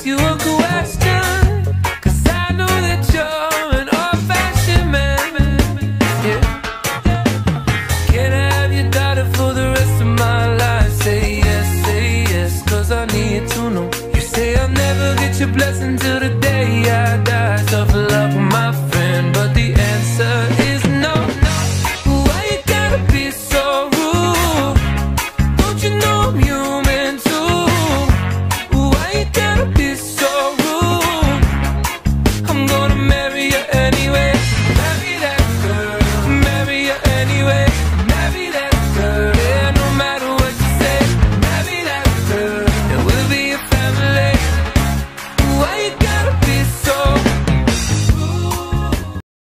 you a question, 'cause I know that you're an old-fashioned man. Yeah. Can I have your daughter for the rest of my life? Say yes, 'cause I need to know. You say I'll never get your blessing till the day I die. Tough love with my friend, but the